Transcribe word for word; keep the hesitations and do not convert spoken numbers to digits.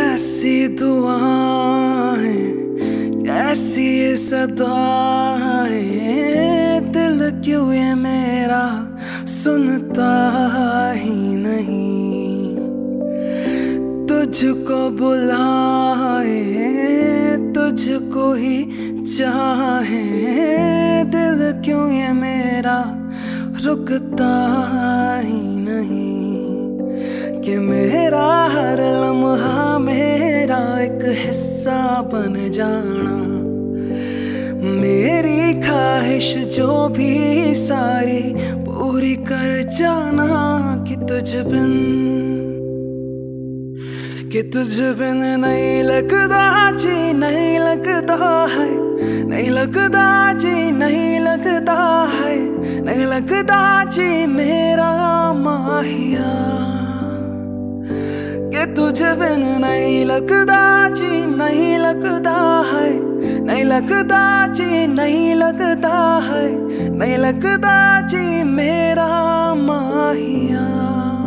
कैसी दुआएं, कैसी ये सदाएं, दिल क्यों ये मेरा सुनता ही नहीं। तुझको बुलाए, तुझको ही चाहे, दिल क्यों ये मेरा रुकता ही नहीं। कि मेरा हर लम्हा मेरा एक हिस्सा बन जाना, मेरी ख्वाहिश जो भी सारी पूरी कर जाना। कि तुझ बिन, कि तुझ बिन नहीं लगता जी, नहीं लगता है, नहीं लगता जी, नहीं लगता है, नहीं लगता जी मेरा माहिया। कि तुझ बिन नहीं लगता जी, नहीं लगता है, नहीं लगता जी, नहीं लगता है, नहीं लगता जी मेरा माहिया।